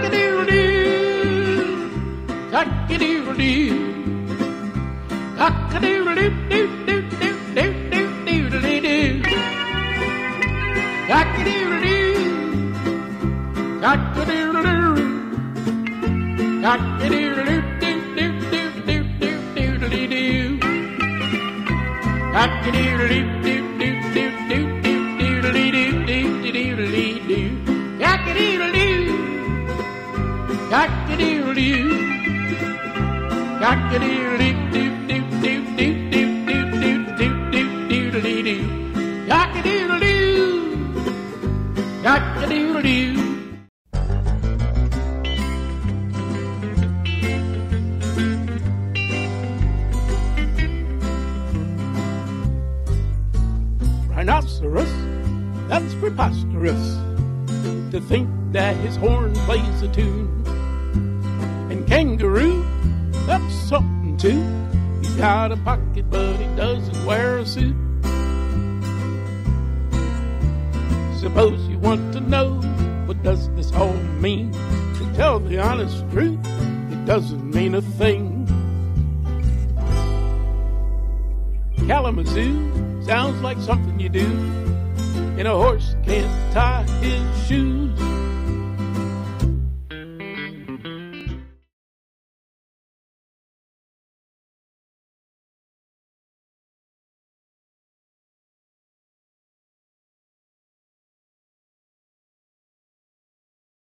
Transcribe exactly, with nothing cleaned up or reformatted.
Cock-a-doodle-doo, cock-a-doodle-doo, cock-a-doodle-doo-doo-doo-doo-doo-doo-doo-doo, cock-a-doodle-doo, cock-a-doodle-doo, cock-a-doodle-doo-doo-doo-doo-doo-doo-doo-doo, cock-a-doodle-doo-doo-doo-doo-doo-doo-doo-doo-doo-doo, cock-a-doodle-doo, cock-a-doodle-doo, cock-a-doodle-doo-doo-doo-doo-doo-doo-doo-doo-doo-doo-doo, cock-a-doodle-doo, cock-a-doodle-doo. Rhinoceros, that's preposterous, to think that his horn plays a tune. And kangaroo, that's something too. He's got a pocket, but he doesn't wear a suit. Suppose you want to know, what does this all mean? To tell the honest truth, it doesn't mean a thing. Kalamazoo sounds like something you do, and a horse can't tie his shoes.